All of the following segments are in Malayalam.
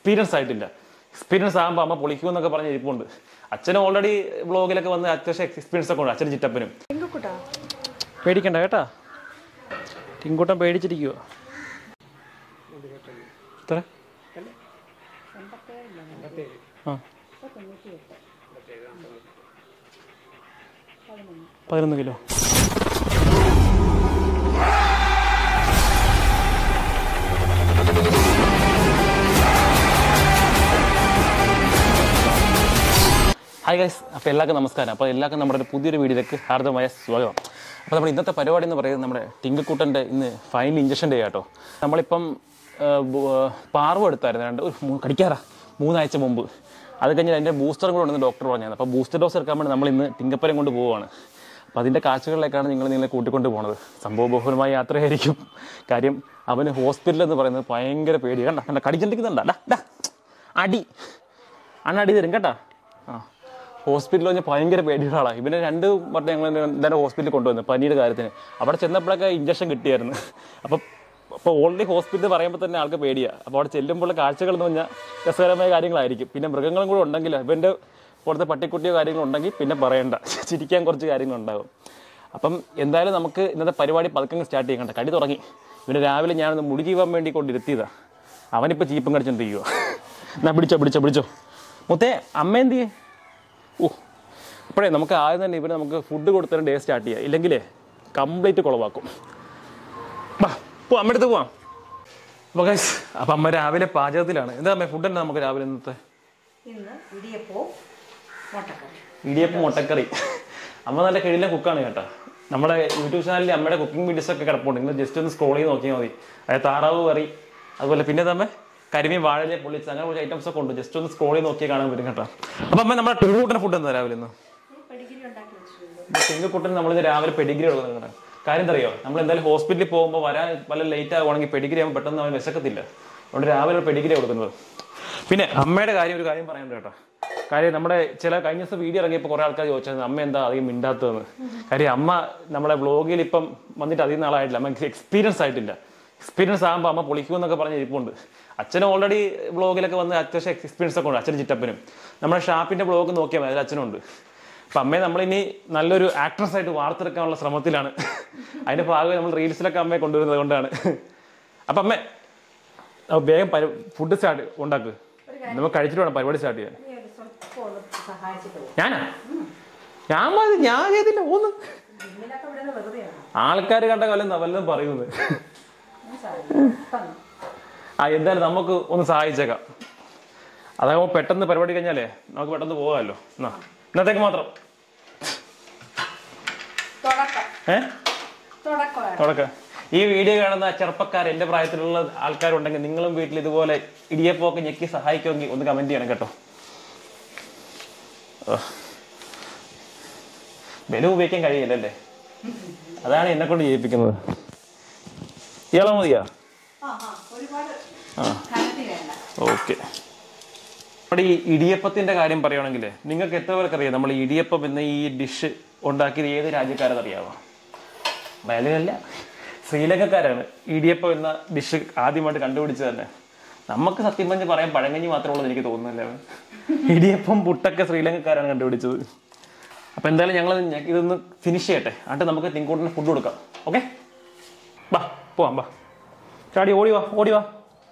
എക്സ്പീരിയൻസ് ആയിട്ടില്ല. എക്സ്പീരിയൻസ് ആകുമ്പോൾ അമ്മ പൊളിക്കുമെന്നൊക്കെ പറഞ്ഞ് ഇരിപ്പുണ്ട്. അച്ഛനും ഓൾറെഡി വ്ളോഗിലൊക്കെ വന്ന് അത്യാവശ്യം എക്സ്പീരിയൻസ് ഒക്കെ ഉണ്ട്. അച്ഛനും ചിറ്റപ്പനും. പേടിക്കണ്ട കേട്ടാ, ടിങ്കൂട്ടൻ പേടിച്ചിരിക്കുവോ? എത്ര? ആ 11 കിലോ. ഹായ് ഗൈസ്, അപ്പോൾ എല്ലാവർക്കും നമസ്കാരം. അപ്പോൾ എല്ലാവർക്കും നമ്മുടെ പുതിയൊരു വീഡിയോയിലേക്ക് ഹാർദവമായ സ്വാഗതം. അപ്പോൾ നമ്മൾ ഇന്നത്തെ പരിപാടി എന്ന് പറയുന്നത് നമ്മുടെ ടിങ്കുക്കുട്ടൻ്റെ ഇന്ന് ഫൈനൽ ഇഞ്ചക്ഷൻ ഡേ ആട്ടോ. നമ്മളിപ്പം പാർവ് എടുത്തായിരുന്നു, കടിക്കാറാ 3 ആഴ്ച മുമ്പ്. അത് കഴിഞ്ഞാൽ അതിൻ്റെ ബൂസ്റ്ററും കൂടെ ഉണ്ടെന്ന് ഡോക്ടർ പറഞ്ഞത്. അപ്പോൾ ബൂസ്റ്റർ ഡോസ് എടുക്കാൻ വേണ്ടി നമ്മൾ ഇന്ന് ടിങ്കപ്പരം കൊണ്ട് പോവുകയാണ്. അപ്പോൾ അതിൻ്റെ കാഴ്ചകളിലേക്കാണ് നിങ്ങളെ കൂട്ടിക്കൊണ്ട് പോകുന്നത്. സംഭവബഹുലമായ യാത്രയായിരിക്കും. കാര്യം അവന് ഹോസ്പിറ്റൽ എന്ന് പറയുന്നത് ഭയങ്കര പേടി. കണ്ട കടിച്ചിരിക്കുന്നുണ്ടാ അടി അടി തരും കേട്ടാ. ആ ഹോസ്പിറ്റലിൽ പറഞ്ഞാൽ ഭയങ്കര പേടിയുടെ ആളാണ്. ഇവനെ 2 വട്ടം ഞങ്ങൾ എന്തായാലും ഹോസ്പിറ്റലിൽ കൊണ്ടുവന്നു പനിയുടെ കാര്യത്തിന്. അവിടെ ചെന്നപ്പോഴൊക്കെ ഇഞ്ചക്ഷൻ കിട്ടിയായിരുന്നു. അപ്പോൾ ഓൾറെഡി ഹോസ്പിറ്റൽ പറയുമ്പോൾ തന്നെ ആൾക്ക് പേടിയാണ്. അപ്പോൾ അവിടെ ചെല്ലുമ്പോൾ കാഴ്ചകൾ എന്ന് പറഞ്ഞാൽ രസകരമായ കാര്യങ്ങളായിരിക്കും. പിന്നെ മൃഗങ്ങളും കൂടെ ഉണ്ടെങ്കിൽ ഇവൻ്റെ പുറത്തെ പട്ടിക്കുട്ടിയോ കാര്യങ്ങളുണ്ടെങ്കിൽ പിന്നെ പറയണ്ട, ചിരിക്കാൻ കുറച്ച് കാര്യങ്ങളുണ്ടാകും. അപ്പം എന്തായാലും നമുക്ക് ഇന്നത്തെ പരിപാടി പതുക്കെ സ്റ്റാർട്ട് ചെയ്യണ്ട. കടി തുടങ്ങി. ഇവന് രാവിലെ ഞാനൊന്ന് മുടുക്കി പോകാൻ വേണ്ടി കൊണ്ടിരുത്തിയതാണ്. അവനിപ്പോൾ ചീപ്പും കടിച്ചോണ്ടിരിക്കുവോ. എന്നാ പിടിച്ചോ മുത്തേ, അമ്മ എന്ത് ചെയ്യേ? അപ്പോഴേ നമുക്ക് ആദ്യം തന്നെ ഇവർ നമുക്ക് ഫുഡ് കൊടുത്തതിന് ഡേ സ്റ്റാർട്ട് ചെയ്യുക. ഇല്ലെങ്കിലേ കംപ്ലീറ്റ് കുളവാക്കും. അമ്മ അടുത്ത് പോവാം. അപ്പം അമ്മ രാവിലെ പാചകത്തിലാണ്. എന്താ അമ്മ ഫുഡ് എന്താ നമുക്ക് രാവിലെ ഇന്നത്തെ? ഇടിയപ്പം മുട്ടക്കറി. അമ്മ നല്ല കിഴിലെ കുക്കാണ് കേട്ടോ. നമ്മുടെ യൂട്യൂബ് ചാനലിൽ അമ്മയുടെ കുക്കിംഗ് വീഡിയോസ് ഒക്കെ കിടപ്പുണ്ട്. നിങ്ങൾ ജസ്റ്റ് ഒന്ന് സ്ക്രോൾ ചെയ്ത് നോക്കിയാൽ മതി. അതായത് താറാവ് കറി, അതുപോലെ പിന്നെ തന്നെ കരിമീൻ വാഴയിലെ പൊള്ളിച്ച്, അങ്ങനെ കുറച്ച് ഐറ്റംസ് ഒക്കെ ഉണ്ട്. ജസ്റ്റ് ഒന്ന് സ്ക്രോൾ ചെയ്ത് നോക്കിയാൽ കാണാൻ പറ്റും കേട്ടോ. അപ്പം അമ്മ നമ്മുടെ ടിങ്കുക്കുട്ടൻ്റെ ഫുഡ് എന്താ രാവിലെ ഇന്ന്? ടിങ്കുക്കുട്ടൻ നമ്മളിത് രാവിലെ പെഡിഗ്രി കൊടുക്കുന്നത്. കാര്യം എന്തറിയോ, നമ്മൾ എന്തായാലും ഹോസ്പിറ്റലിൽ പോകുമ്പോൾ വരാൻ വല്ല ലേറ്റ് ആകുവാണെങ്കിൽ പെഡിഗ്രി ആകുമ്പോൾ പെട്ടെന്ന് അവൻ വിശക്കത്തില്ല. അതുകൊണ്ട് രാവിലെ പെഡിഗ്രി കൊടുക്കുന്നത്. പിന്നെ അമ്മയുടെ ഒരു കാര്യം പറയാനുണ്ട് കേട്ടോ. കാര്യം നമ്മുടെ കഴിഞ്ഞ ദിവസം വീഡിയോ ഇറങ്ങിയപ്പോൾ കുറേ ആൾക്കാർ ചോദിച്ചത് അമ്മ എന്താ അധികം മിണ്ടാത്തതെന്ന്. കാര്യം അമ്മ നമ്മളെ വ്ളോഗിൽ ഇപ്പം വന്നിട്ട് അധികം നാളായിട്ടില്ല. അമ്മ എക്സ്പീരിയൻസ് ആയിട്ടില്ല. എക്സ്പീരിയൻസ് ആകുമ്പോൾ അമ്മ പൊളിക്കുമെന്നൊക്കെ പറഞ്ഞ് ഇരിപ്പുണ്ട്. അച്ഛനും ഓൾറെഡി വ്ളോഗിലൊക്കെ വന്ന് അത്യാവശ്യം എക്സ്പീരിയൻസ് ഒക്കെ ഉണ്ട്. അച്ഛനും ചിറ്റപ്പനും. നമ്മുടെ ഷാപ്പിൻ്റെ വ്ളോഗ് നോക്കിയാൽ മതി, അതിൽ അച്ഛനുണ്ട്. അപ്പം അമ്മയെ നമ്മളിനി നല്ലൊരു ആക്ട്രസ് ആയിട്ട് വാർത്തെടുക്കാനുള്ള ശ്രമത്തിലാണ്. അതിൻ്റെ ഭാഗമായി നമ്മൾ റീൽസിലൊക്കെ അമ്മയെ കൊണ്ടുവരുന്നത് കൊണ്ടാണ്. അപ്പം അമ്മ വേഗം ഫുഡ് സ്റ്റാർട്ട് ഉണ്ടാക്കുക. നമുക്ക് കഴിച്ചിട്ട് വേണം പരിപാടി സ്റ്റാർട്ട് ചെയ്യാൻ. ഞാൻ ചെയ്തില്ല ഓന്ന്. ആൾക്കാർ കണ്ട വല്ലതും പറയുന്നത്. എന്തായാലും നമുക്ക് ഒന്ന് സഹായിച്ചേക്കാം. അതാകുമ്പോൾ പെട്ടെന്ന് പരിപാടി കഴിഞ്ഞാലേ നമുക്ക് പെട്ടെന്ന് പോകാമല്ലോ. എന്നാ ഇന്നത്തേക്ക് മാത്രം തുടക്കം. ഈ വീഡിയോ കാണുന്ന ചെറുപ്പക്കാർ, എൻ്റെ പ്രായത്തിലുള്ള ആൾക്കാരുണ്ടെങ്കിൽ നിങ്ങളും വീട്ടിൽ ഇതുപോലെ ഇടിയപ്പമൊക്കെ ഞെക്കി സഹായിക്കുമെങ്കിൽ ഒന്ന് കമന്റ് ചെയ്യണം കേട്ടോ. ബലം ഉപയോഗിക്കാൻ കഴിയില്ലല്ലേ, അതാണ് എന്നെ കൊണ്ട് ചെയ്യിപ്പിക്കുന്നത്. ഇയാളെ മതിയാ? ഓക്കെ. നമ്മുടെ ഈ ഇടിയപ്പത്തിന്റെ കാര്യം പറയുകയാണെങ്കിൽ നിങ്ങൾക്ക് എത്ര പേർക്ക് അറിയാം നമ്മൾ ഇടിയപ്പം എന്ന ഈ ഡിഷ് ഉണ്ടാക്കിയത് ഏത് രാജ്യക്കാരെന്നറിയാമോ? മലയാളിയല്ല, ശ്രീലങ്കക്കാരാണ് ഇടിയപ്പം എന്ന ഡിഷ് ആദ്യമായിട്ട് കണ്ടുപിടിച്ചത് തന്നെ. നമുക്ക് സത്യം പറഞ്ഞ് പറയാൻ പഴങ്കഞ്ഞി മാത്രമേ ഉള്ളൂ എനിക്ക് തോന്നുന്നില്ല. ഇടിയപ്പം പുട്ടൊക്കെ ശ്രീലങ്കക്കാരാണ് കണ്ടുപിടിച്ചത്. അപ്പം എന്തായാലും ഞങ്ങൾ ഇതൊന്ന് ഫിനിഷ് ചെയ്യട്ടെ, എന്നിട്ട് നമുക്ക് ടിങ്കുക്കുട്ടന് ഫുഡ് കൊടുക്കാം. ഓക്കെ, പോവാം. ചാടി ഓടിവാ.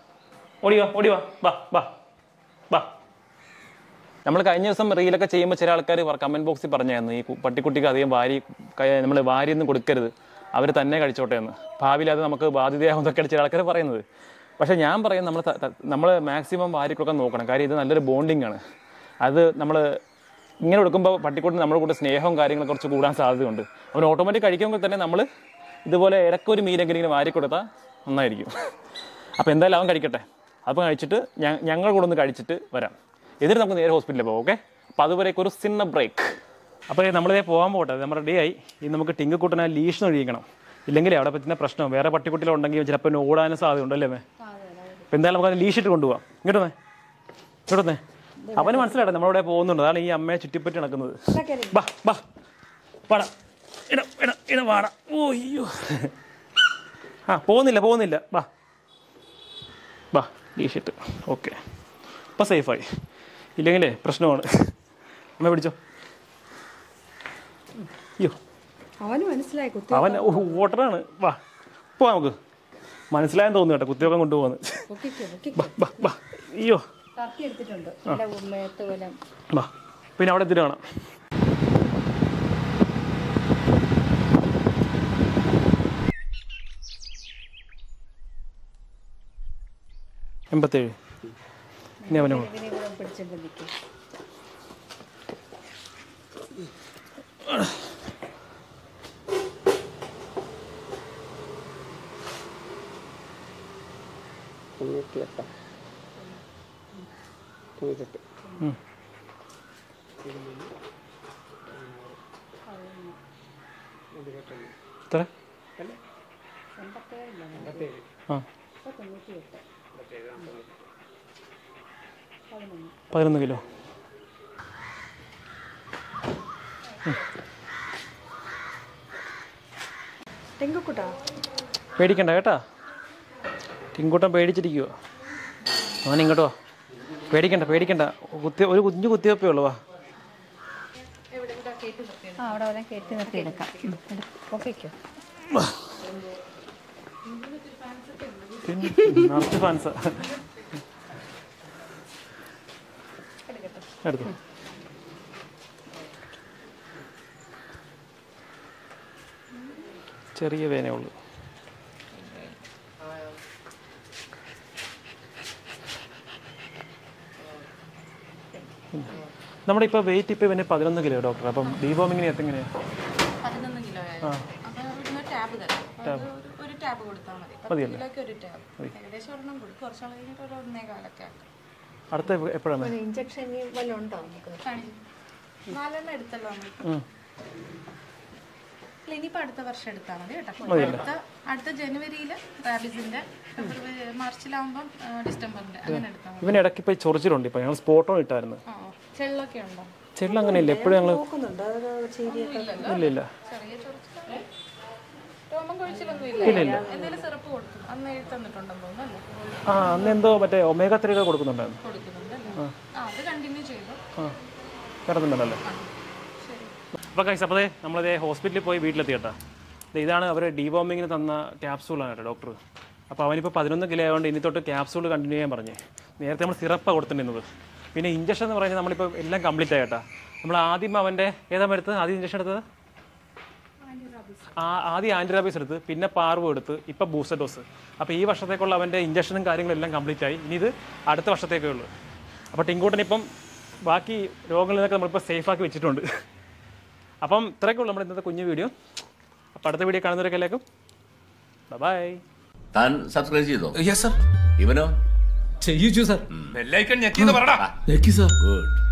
നമ്മൾ കഴിഞ്ഞ ദിവസം റീലൊക്കെ ചെയ്യുമ്പോൾ ചില ആൾക്കാർ കമന്റ് ബോക്സിൽ പറഞ്ഞായിരുന്നു ഈ പട്ടിക്കുട്ടിക്ക് അധികം നമ്മൾ വാരിയൊന്നും കൊടുക്കരുത്, അവർ തന്നെ കഴിച്ചോട്ടെ എന്ന്. ഭാവിയിൽ അത് നമുക്ക് ബാധ്യതയാകുന്നൊക്കെയാണ് ചില ആൾക്കാർ പറയുന്നത്. പക്ഷേ ഞാൻ പറയുന്നത് നമ്മൾ മാക്സിമം വാരി കൊടുക്കാൻ നോക്കണം. കാര്യം ഇത് നല്ലൊരു ബോണ്ടിങ് ആണ്. അത് നമ്മൾ ഇങ്ങനെ കൊടുക്കുമ്പോൾ പട്ടിക്കുട്ടി നമ്മുടെ കൂടെ സ്നേഹവും കാര്യങ്ങളും കുറച്ച് കൂടാൻ സാധ്യതയുണ്ട്. അവൻ ഓട്ടോമാറ്റിക് കഴിക്കുമ്പോൾ തന്നെ നമ്മൾ ഇതുപോലെ ഇടയ്ക്കൊരു മീനെങ്കിലും ഇങ്ങനെ വാരി കൊടുത്താൽ നന്നായിരിക്കും. അപ്പോൾ എന്തായാലും അവൻ കഴിക്കട്ടെ. അപ്പം കഴിച്ചിട്ട് ഞങ്ങൾ കൂടെ ഒന്ന് കഴിച്ചിട്ട് വരാം. എന്നിട്ട് നമുക്ക് നേരെ ഹോസ്പിറ്റലിൽ പോകാം. ഓക്കെ, അപ്പോൾ അതുവരേക്ക് ഒരു സിന്ന ബ്രേക്ക്. അപ്പോൾ നമ്മളിതേ പോകാൻ പോട്ടെ. നമ്മുടെ റെഡി ആയി. ഇനി നമുക്ക് ടിങ്കുക്കുട്ടനെ ലീഷ് ഒഴിക്കണം. ഇല്ലെങ്കിൽ അവിടെ പറ്റുന്ന പ്രശ്നം വേറെ പട്ടിക്കുട്ടികളുണ്ടെങ്കിൽ ചിലപ്പോൾ ഓടാനും സാധ്യത ഉണ്ടല്ലേ മേ. അപ്പോൾ എന്തായാലും നമുക്ക് ലീഷിട്ട് കൊണ്ടുപോകാം. ഇങ്ങോട്ടേ അവന് മനസ്സിലാട്ടെ നമ്മളിവിടെ പോകുന്നുണ്ട്. അതാണ് ഈ അമ്മയെ ചുറ്റിപ്പറ്റി നടക്കുന്നത്. വാടാ. ഓയ്യോ, പോകുന്നില്ല. ലീഷിട്ട്. ഓക്കെ, ഇപ്പം സേഫായി, ഇല്ലെങ്കിലേ പ്രശ്നമാണ്. അമ്മ പിടിച്ചോ. അയ്യോ അവൻ ഓട്ടറാണ്. വാ പോവാ, നമുക്ക് മനസ്സിലായെന്ന് തോന്നുന്നു കേട്ടോ, കുത്തിവെക്കാൻ കൊണ്ടുപോകുന്നത്. അയ്യോ വാ, പിന്നെ അവിടെ എത്തിയിട്ട് കാണാം. എൺപത്തേഴ്. ഇനി അവനെ എത്ര? 11 കിലോ. പേടിക്കണ്ട കേട്ടാ, ടിങ്കൂട്ടൻ പേടിച്ചിരിക്കുവോ. അവൻ ഇങ്ങോട്ടോ വാ, പേടിക്കണ്ട പേടിക്കണ്ട, ഒരു കുഞ്ഞു കുത്തിവെപ്പേ ഉള്ളൂ. വാ നിറച്ച് ഫാൻസാ. എടുത്തു. ചെറിയ വേനേ ഉള്ളൂ. നമ്മുടെ ഇപ്പോൾ വെയിറ്റ് ഇപ്പോൾ പിന്നെ 11 കിലോ ഡോക്ടർ. അപ്പം ഡീവോമിങ്ങിന് എങ്ങനെയാണ്? 11 കിലോ മതിയല്ലേ? അടുത്ത എപ്പോഴാണ് ഇഞ്ചക്ഷൻ? ഇനിയിപ്പോൾ അടുത്ത വർഷം എടുത്താൽ മതി കേട്ടോ. അടുത്ത ജനുവരിയിൽ റാബിസിന്റെ, മാർച്ചിലാവുമ്പം ഡിസംബറിന്റെ അങ്ങനെ എടുത്താൽ മതി. ഇവന് ഇടയ്ക്ക് ഇപ്പോൾ ചൊറിച്ചിലുണ്ട്. ഇപ്പോൾ ഞങ്ങൾ സ്പോട്ടോ ഇട്ടായിരുന്നു. ചെള്ളൊക്കെ ഉണ്ടോ? ചെള്ള അങ്ങനെയില്ല, എപ്പോഴും ഞങ്ങൾ ഇല്ല ഇല്ല അന്ന് എന്തോ മറ്റേ ഒമേഗ 3 കൊടുക്കുന്നുണ്ടായിരുന്നു. കിടന്നുണ്ടല്ലോ. അപ്പോൾ കഴിച്ച് അപ്പോൾ നമ്മളതേ ഹോസ്പിറ്റലിൽ പോയി വീട്ടിലെത്തി കേട്ടോ. ഇതാണ് അവർ ഡീവോമിങ്ങിന് തന്ന ക്യാപ്സൂളാണ് കേട്ടോ ഡോക്ടർ. അപ്പോൾ അവനിപ്പോൾ 11 കിലോ ആയതുകൊണ്ട് ഇനി തൊട്ട് ക്യാപ്സൂൾ കണ്ടിന്യൂ ചെയ്യാൻ പറഞ്ഞേ. നേരത്തെ നമ്മൾ സിറപ്പാണ് കൊടുത്തിട്ടുണ്ടായിരുന്നത്. പിന്നെ ഇഞ്ചക്ഷൻ എന്ന് പറയുന്നത് നമ്മളിപ്പോൾ എല്ലാം കംപ്ലീറ്റ് ആയി കേട്ടോ. നമ്മൾ ആദ്യം അവൻ്റെ ഏതാ എടുത്തത്? ആദ്യം ഇഞ്ചക്ഷൻ എടുത്തത് ആദ്യം ആൻറ്റിറാബീസ് എടുത്ത്, പിന്നെ പാർവ് എടുത്ത്, ഇപ്പോൾ ബൂസ്റ്റർ ഡോസ്. അപ്പോൾ ഈ വർഷത്തേക്കുള്ള അവൻ്റെ ഇഞ്ചക്ഷനും കാര്യങ്ങളെല്ലാം കംപ്ലീറ്റ് ആയി. ഇനി ഇത് അടുത്ത വർഷത്തേക്കേ ഉള്ളൂ. അപ്പോൾ ടിങ്കൂട്ടനിപ്പം ബാക്കി രോഗങ്ങളിൽ നിന്നൊക്കെ നമ്മളിപ്പോൾ സേഫാക്കി വെച്ചിട്ടുണ്ട്. അപ്പം ഇത്രയൊക്കെ ഉള്ളൂ നമ്മുടെ ഇന്നത്തെ കുഞ്ഞു വീഡിയോ. അപ്പോൾ അടുത്ത വീഡിയോ കാണുന്നവരൊക്കെ ബൈ. താൻ സബ്സ്ക്രൈബ് ചെയ്തോ? Yes sir. ഇവനോ? ചെയ്യിച്ചു സർ. ബെല്ലൈക്കൺ ഞെക്കിന്ന് പറടാ. ഞെക്കി സർ. ഗുഡ്.